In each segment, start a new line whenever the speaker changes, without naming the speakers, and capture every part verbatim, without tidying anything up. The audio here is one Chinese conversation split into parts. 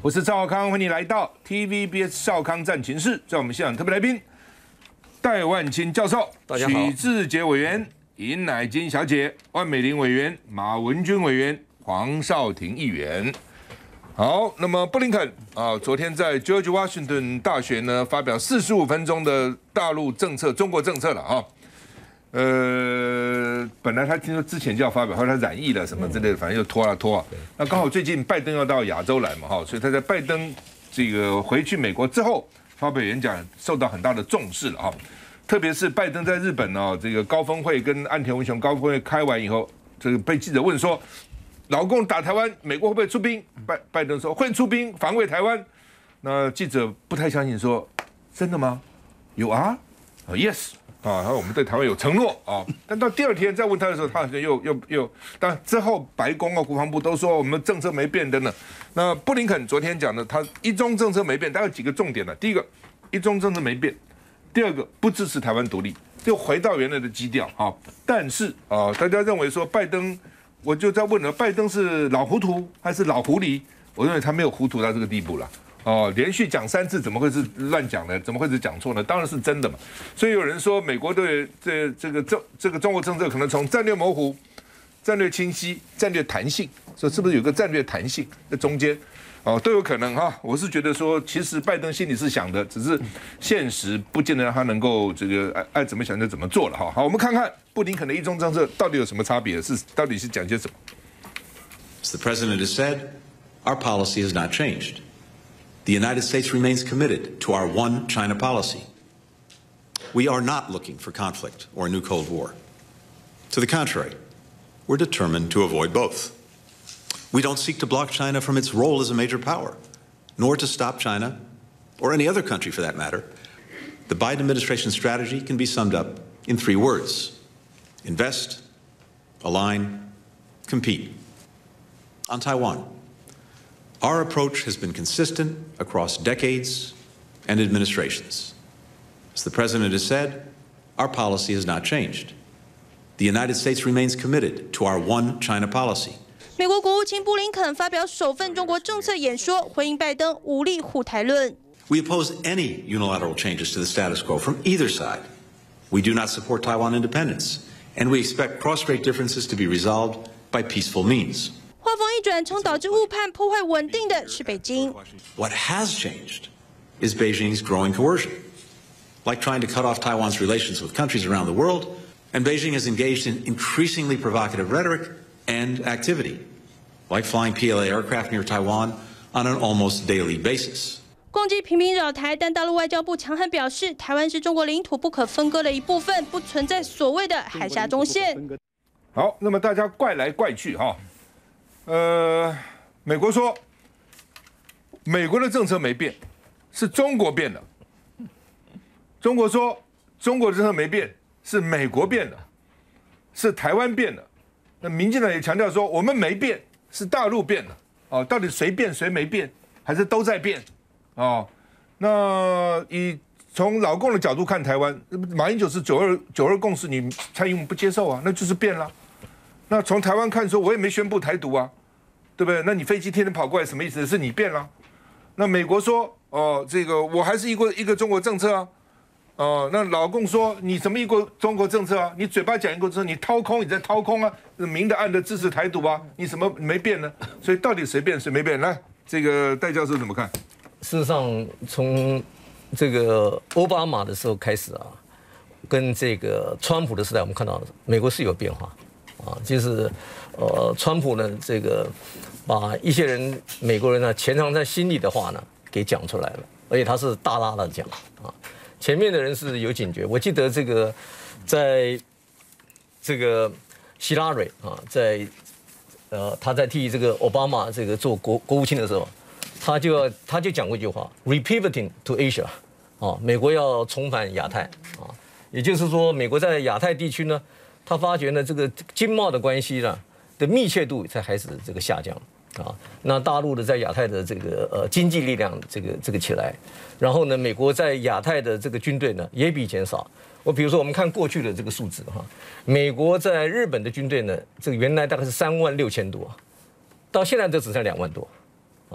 我是赵少康，欢迎你来到 T V B S 少康战情室，在我们现场特别来宾戴万清教授、
大家好，
许志杰委员、尹乃金小姐、万美玲委员、马文君委员、黄少廷议员。好，那么布林肯啊，昨天在 George Washington 大学呢发表四十五分钟的大陆政策、中国政策了啊。呃，本来他听说之前就要发表，后来他染疫了什么之类的，反正又拖啊拖啊。那刚好最近拜登要到亚洲来嘛，哈，所以他在拜登这个回去美国之后发表演讲，受到很大的重视了哈。特别是拜登在日本呢，这个高峰会跟岸田文雄高峰会开完以后，这个被记者问说，老共打台湾，美国会不会出兵？拜拜登说会出兵防卫台湾。那记者不太相信说，真的吗？有啊，啊 ，yes。啊，然后我们对台湾有承诺啊，但到第二天再问他的时候，他好像又又又，当然之后白宫啊、国防部都说我们政策没变等等。那布林肯昨天讲的，他一中政策没变，大概有几个重点呢？第一个，一中政策没变；第二个，不支持台湾独立，又回到原来的基调啊。但是啊，大家认为说拜登，我就在问了，拜登是老糊涂还是老狐狸？我认为他没有糊涂到这个地步了。哦，连续讲三次，怎么会是乱讲呢？怎么会是讲错呢？当然是真的嘛。所以有人说，美国对这这个这这个中国政策可能从战略模糊、战略清晰、战略弹性，说是不是有个战略弹性在中间？哦，都有可能哈。我是觉得说，其实拜登心里是想的，只是现实不见得让他能够这个爱爱怎么想就怎么做了哈。好，我们看看布林肯的一中政策到底有什么差别？是到底是讲些什么
As the president has said, our policy has not changed. The United States remains committed to our one China policy. We are not looking for conflict or a new Cold War. To the contrary, we're determined to avoid both. We don't seek to block China from its role as a major power, nor to stop China, or any other country for that matter. The Biden administration strategy can be summed up in three words: invest, align, compete. On Taiwan,Our approach has been consistent across decades and administrations. As the President has said, our policy has not changed. The United States remains committed to our one China policy.
美国国务卿布林肯发表首份中国政策演说，回应拜登武力护台论。
We oppose any unilateral changes to the status quo from either side. We do not support Taiwan independence, and we expect cross-strait differences to be resolved by peaceful means.
话锋一转，称导致误判、破坏稳定的是北京。
What has changed is Beijing's growing coercion, like trying to cut off Taiwan's relations with countries around the world, and Beijing has engaged in increasingly provocative rhetoric and activity, like flying P L A aircraft near Taiwan on an almost daily basis.
攻击频频扰台，但大陆外交部强悍表示，台湾是中国领土不可分割的一部分，不存在所谓的海峡中线。
好，那么大家怪来怪去哈。呃，美国说，美国的政策没变，是中国变了。中国说，中国的政策没变，是美国变了，是台湾变了。那民进党也强调说，我们没变，是大陆变了。哦，到底谁变谁没变，还是都在变？哦，那以从老共的角度看台湾，马英九是九二九二共识，你蔡英文不接受啊，那就是变了。那从台湾看说，我也没宣布台独啊，对不对？那你飞机天天跑过来，什么意思？是你变了。那美国说，哦，这个我还是一个一个中国政策啊，哦，那老共说你什么一个中国政策啊？你嘴巴讲一个政策，你掏空，你在掏空啊，明的暗的支持台独啊，你什么没变呢？所以到底谁变谁没变？来，这个戴教授怎么看？
事实上，从这个奥巴马的时候开始啊，跟这个川普的时代，我们看到美国是有变化。啊，就是呃，川普呢，这个把一些人美国人呢潜藏在心里的话呢给讲出来了，而且他是大拉的讲啊。前面的人是有警觉，我记得这个在这个希拉蕊啊，在呃他在替这个奥巴马这个做国国务卿的时候，他就要他就讲过一句话 ，repivoting to Asia， 啊，美国要重返亚太啊，也就是说，美国在亚太地区呢。他发觉呢，这个经贸的关系呢的密切度才开始这个下降啊。那大陆的在亚太的这个呃经济力量这个这个起来，然后呢，美国在亚太的这个军队呢也比以前少。我比如说，我们看过去的这个数字哈，美国在日本的军队呢，这个原来大概是三万六千多，到现在都只剩两万多啊。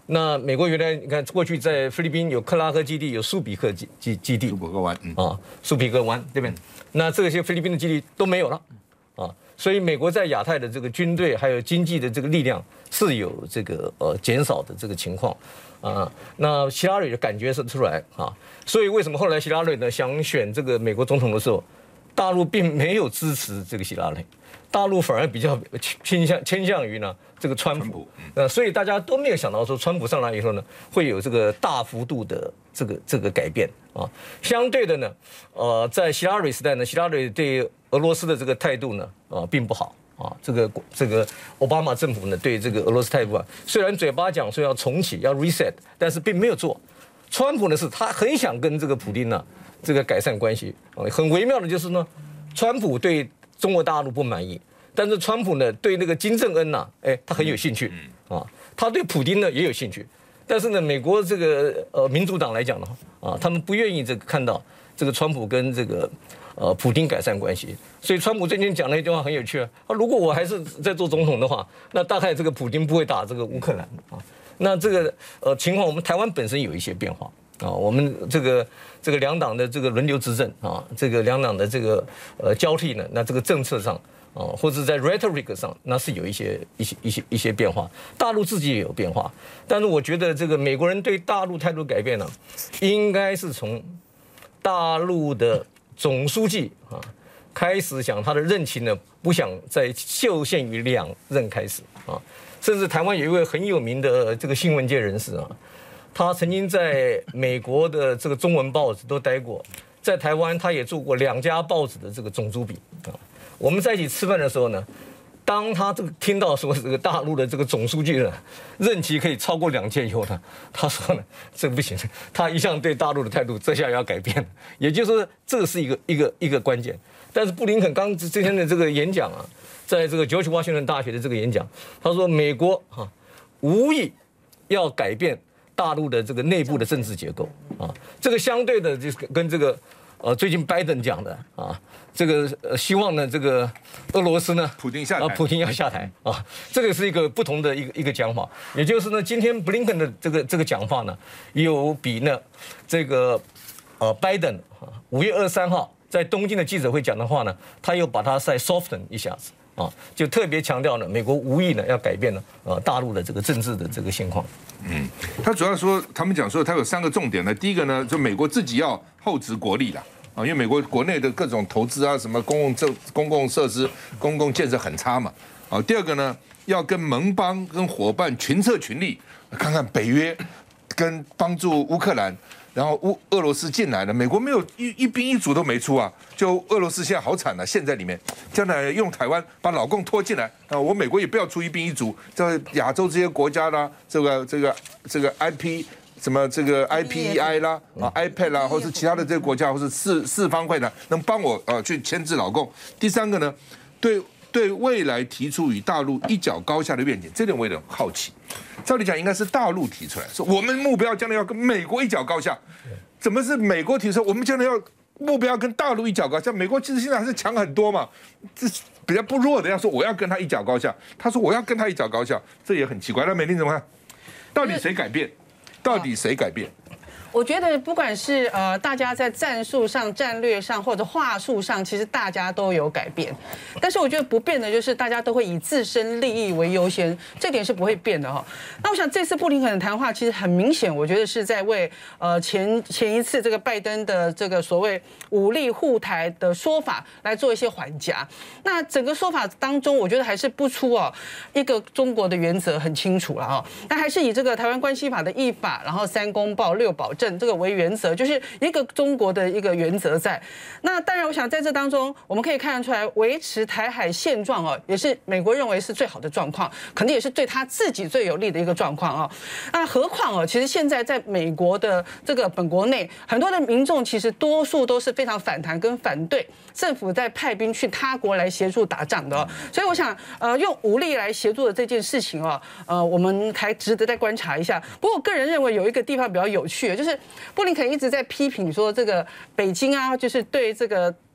那美国原来你看过去在菲律宾有克拉克基地，有苏比克基基基地，
苏比克湾，嗯、
啊，苏比克湾对不对？那这些菲律宾的基地都没有了啊，所以美国在亚太的这个军队还有经济的这个力量是有这个呃减少的这个情况啊。那希拉里的感觉是出来啊，所以为什么后来希拉里呢想选这个美国总统的时候，大陆并没有支持这个希拉里，大陆反而比较倾向倾向于呢这个川普，呃，所以大家都没有想到说川普上来以后呢会有这个大幅度的这个这个改变啊。相对的呢，呃，在希拉里时代呢，希拉里对俄罗斯的这个态度呢，啊、呃，并不好啊。这个这个奥巴马政府呢对这个俄罗斯态度啊，虽然嘴巴讲说要重启要 reset， 但是并没有做。川普呢是他很想跟这个普丁呢这个改善关系啊，很微妙的就是呢，川普对中国大陆不满意。但是川普呢，对那个金正恩呐、啊，哎，他很有兴趣啊，他对普丁呢也有兴趣，但是呢，美国这个呃民主党来讲呢，啊，他们不愿意这个看到这个川普跟这个呃普丁改善关系，所以川普最近讲了一句话很有趣啊，如果我还是在做总统的话，那大概这个普丁不会打这个乌克兰啊，那这个呃情况，我们台湾本身有一些变化。啊，我们这个这个两党的这个轮流执政啊，这个两党的这个呃交替呢，那这个政策上啊，或者在 rhetoric 上，那是有一些一些一些一些变化。大陆自己也有变化，但是我觉得这个美国人对大陆态度改变呢，应该是从大陆的总书记啊开始想他的任期呢，不想再受限于两任开始啊，甚至台湾有一位很有名的这个新闻界人士啊。他曾经在美国的这个中文报纸都待过，在台湾他也做过两家报纸的这个总主笔啊。我们在一起吃饭的时候呢，当他这个听到说这个大陆的这个总书记呢任期可以超过两届以后呢，他说呢这不行，他一向对大陆的态度这下要改变，也就是说这是一个一个一个关键。但是布林肯刚之前的这个演讲啊，在这个乔治华盛顿大学的这个演讲，他说美国啊无意要改变大陆的这个内部的政治结构啊，这个相对的就是跟这个呃最近拜登讲的啊，这个呃希望呢这个俄罗斯呢
普丁下台
啊，普丁要下台啊，这个是一个不同的一个一个讲法，也就是呢今天布林肯的这个这个讲法呢，有比呢这个呃拜登啊五月二十三号在东京的记者会讲的话呢，他又把它再 soften 一下子。啊，就特别强调呢，美国无意呢要改变呢，呃，大陆的这个政治的这个现况。
嗯，他主要说，他们讲说，他有三个重点呢。第一个呢，就美国自己要厚植国力啦，啊，因为美国国内的各种投资啊，什么公共政、公共设施、公共建设很差嘛。啊，第二个呢，要跟盟邦、跟伙伴群策群力，看看北约跟帮助乌克兰。然后乌俄罗斯进来了，美国没有一一兵一卒都没出啊，就俄罗斯现在好惨啊，陷在里面，将来用台湾把老共拖进来啊，我美国也不要出一兵一卒，在亚洲这些国家啦，这个这个这个 I P 什么这个 I P E I 啦啊 I P A D 啦，或是其他的这些国家，或是四四方会呢，能帮我呃去牵制老共。第三个呢，对对未来提出与大陆一较高下的愿景，这点我有点好奇。照理讲应该是大陆提出来，说我们目标将来要跟美国一较高下，怎么是美国提出我们将来要目标跟大陆一较高下？美国其实现在还是强很多嘛，这比较不弱的要说我要跟他一较高下，他说我要跟他一较高下，这也很奇怪。那美玲怎么看？到底谁改变？到底谁改变？
我觉得不管是呃大家在战术上、战略上或者话术上，其实大家都有改变。但是我觉得不变的就是大家都会以自身利益为优先，这点是不会变的哈。那我想这次布林肯的谈话其实很明显，我觉得是在为呃前前一次这个拜登的这个所谓武力护台的说法来做一些缓夹。那整个说法当中，我觉得还是不出哦一个中国的原则很清楚了哈。那还是以这个台湾关系法的义法，然后三公报六保证。这个为原则，就是一个中国的一个原则在。那当然，我想在这当中，我们可以看得出来，维持台海现状哦，也是美国认为是最好的状况，肯定也是对他自己最有利的一个状况哦。那何况哦，其实现在在美国的这个本国内，很多的民众其实多数都是非常反弹跟反对政府在派兵去他国来协助打仗的哦。所以我想，呃，用武力来协助的这件事情哦，呃，我们还值得再观察一下。不过我个人认为有一个地方比较有趣，就是布林肯一直在批评说，这个北京啊，就是对这个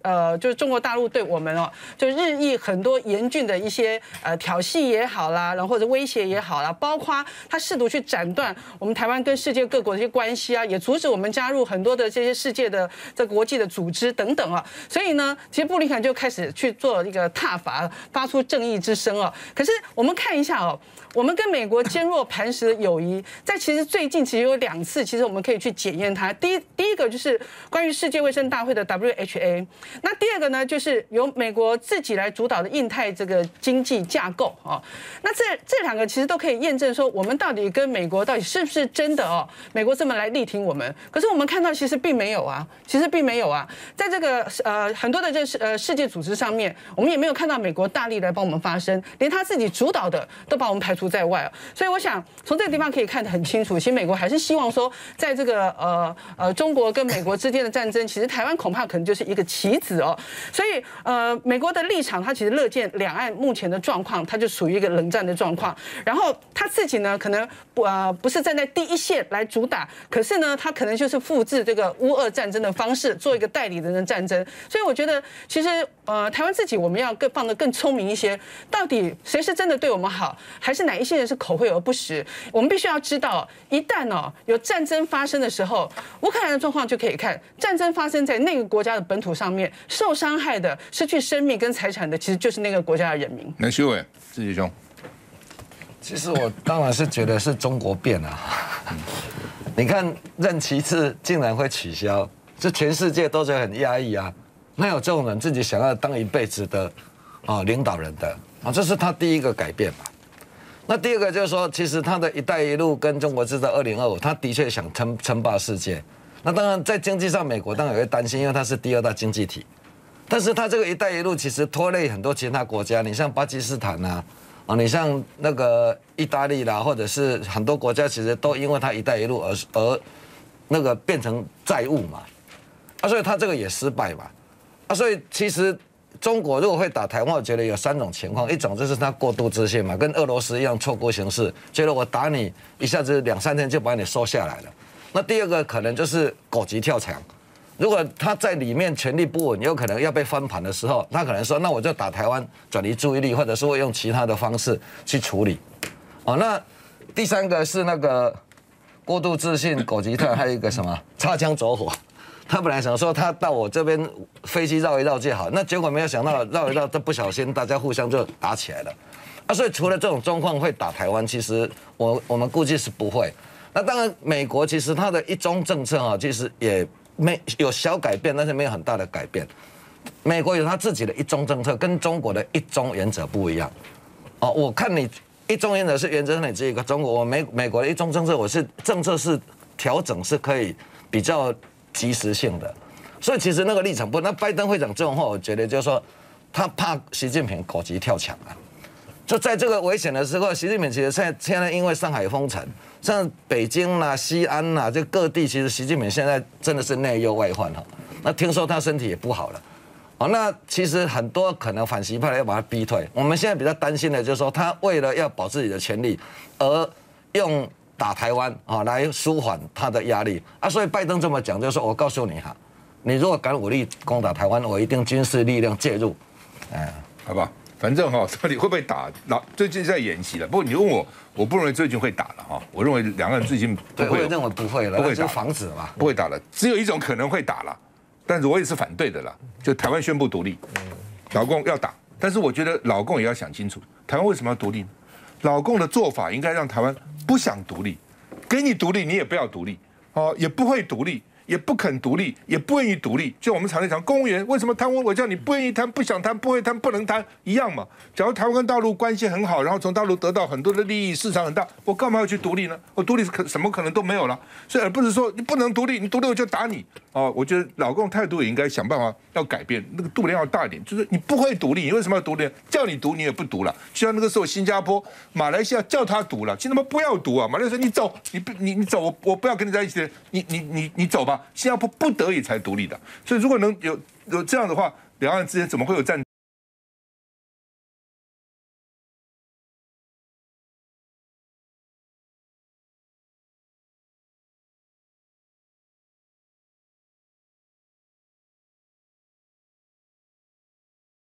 呃，就是中国大陆对我们哦，就日益很多严峻的一些呃挑衅也好啦，然后或者威胁也好啦，包括他试图去斩断我们台湾跟世界各国的一些关系啊，也阻止我们加入很多的这些世界的这国际的组织等等啊。所以呢，其实布林肯就开始去做一个挞伐，发出正义之声哦。可是我们看一下哦，我们跟美国坚若磐石的友谊，在其实最近其实有两次，其实我们可以去检验它。第一，第一个就是关于世界卫生大会的 W H A， 那第二个呢，就是由美国自己来主导的印太这个经济架构啊。那这这两个其实都可以验证说，我们到底跟美国到底是不是真的哦？美国这么来力挺我们，可是我们看到其实并没有啊，其实并没有啊，在这个呃很多的这呃世界组织上面，我们也没有看到美国大力来帮我们发声，连他自己主导的都把我们排除在外。所以我想从这个地方可以看得很清楚，其实美国还是希望说，在这个呃呃中国跟美国之间的战争，其实台湾恐怕可能就是一个棋子哦。所以呃美国的立场，他其实乐见两岸目前的状况，它就属于一个冷战的状况。然后他自己呢，可能不呃不是站在第一线来主打，可是呢，他可能就是复制这个乌俄战争的方式，做一个代理人的战争。所以我觉得，其实呃台湾自己我们要更放得更聪明一些，到底谁是真的对我们好，还是哪一些人是口惠而不实？我们必须要知道，一旦哦有战争发生的时候，乌克兰的状况就可以看，战争发生在那个国家的本土上面，受伤害的、失去生命跟财产的，其实就是那个国家的人民。
南修伟，志杰兄。
其实我当然是觉得是中国变了，你看任期制竟然会取消，这全世界都觉得很压抑啊。哪有这种人自己想要当一辈子的啊领导人的啊？这是他第一个改变嘛。那第二个就是说，其实他的一带一路跟中国制造二零二五，他的确想称称霸世界。那当然在经济上，美国当然也会担心，因为它是第二大经济体。但是他这个一带一路其实拖累很多其他国家，你像巴基斯坦啊。啊，你像那个意大利啦，或者是很多国家，其实都因为它“一带一路”而而那个变成债务嘛，啊，所以它这个也失败嘛，啊，所以其实中国如果会打台湾，我觉得有三种情况，一种就是它过度自信嘛，跟俄罗斯一样错估形势，觉得我打你一下子两三天就把你收下来了。那第二个可能就是狗急跳墙。如果他在里面权力不稳，有可能要被翻盘的时候，他可能说：“那我就打台湾，转移注意力，或者是会用其他的方式去处理。”哦，那第三个是那个过度自信、狗急跳，还有一个什么擦枪走火。他本来想说他到我这边飞机绕一绕就好，那结果没有想到绕一绕，这不小心大家互相就打起来了。啊，所以除了这种状况会打台湾，其实我我们估计是不会。那当然，美国其实它的一中政策啊，其实也。没有小改变，但是没有很大的改变。美国有他自己的一中政策，跟中国的一中原则不一样。哦，我看你一中原则是原则上你只有一个中国，我美美国的一中政策，我是政策是调整是可以比较及时性的。所以其实那个立场不，那拜登会讲这种话，我觉得就是说他怕习近平狗急跳墙啊。就在这个危险的时候，习近平其实现在现在因为上海封城，像北京啦、西安啦，这各地其实习近平现在真的是内忧外患哈。那听说他身体也不好了，哦，那其实很多可能反习派要把他逼退。我们现在比较担心的就是说，他为了要保自己的权利，而用打台湾啊来舒缓他的压力啊。所以拜登这么讲，就是说我告诉你哈，你如果敢武力攻打台湾，我一定军事力量介入，哎，
好吧。反正哈，到底会不会打？老最近在演习了。不过你问我，我不认为最近会打了哈。我认为两个人最近不会，
我认为不会了，
不会打，
防止嘛，
不会打了。只有一种可能会打了，但是我也是反对的啦。就台湾宣布独立，老共要打，但是我觉得老共也要想清楚，台湾为什么要独立呢？老共的做法应该让台湾不想独立，给你独立你也不要独立，哦，也不会独立。也不肯独立，也不愿意独立。就我们常常讲，公务员为什么贪污？我叫你不愿意贪、不想贪、不会贪、不能贪，一样嘛。假如台湾跟大陆关系很好，然后从大陆得到很多的利益，市场很大，我干嘛要去独立呢？我独立可什么可能都没有了。所以而不是说你不能独立，你独立我就打你。哦，我觉得老共态度也应该想办法要改变，那个度量要大一点。就是你不会独立，你为什么要独立？叫你独你也不独了。就像那个时候新加坡、马来西亚叫他独了，其实他们不要独啊。马来西亚你走，你不你你走，我我不要跟你在一起，你你你你走吧。新加坡不得已才独立的，所以如果能有有这样的话，两岸之间怎么会有战争？